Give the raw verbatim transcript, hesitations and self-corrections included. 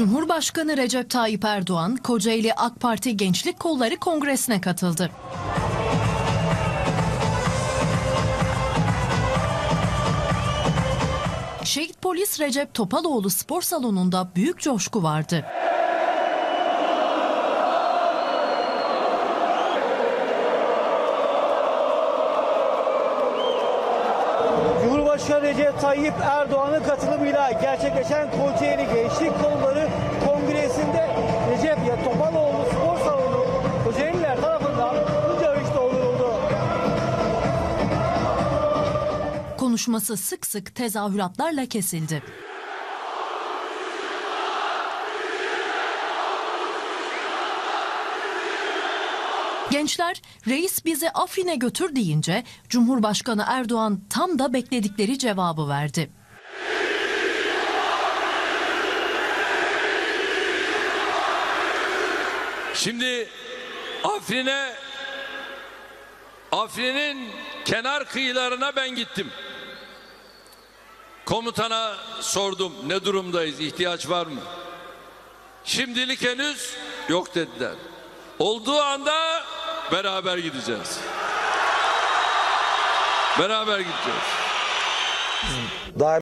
Cumhurbaşkanı Recep Tayyip Erdoğan, Kocaeli AK Parti Gençlik Kolları Kongresi'ne katıldı. Şehit Polis Recep Topaloğlu Spor Salonu'nda büyük coşku vardı. Cumhurbaşkanı Recep Tayyip Erdoğan'ın katılımıyla gerçekleşen Kocaeli Gençlik Kolları Kongresi'nde Recep Topaloğlu Spor Salonu Kocaeliler tarafından bunca övüş dolduruldu. Konuşması sık sık tezahüratlarla kesildi. Gençler reis bizi Afrin'e götür deyince Cumhurbaşkanı Erdoğan tam da bekledikleri cevabı verdi. Şimdi Afrin'e, Afrin'in kenar kıyılarına ben gittim. Komutana sordum, ne durumdayız, ihtiyaç var mı? Şimdilik henüz yok dediler. Olduğu anda beraber gideceğiz. Beraber gideceğiz.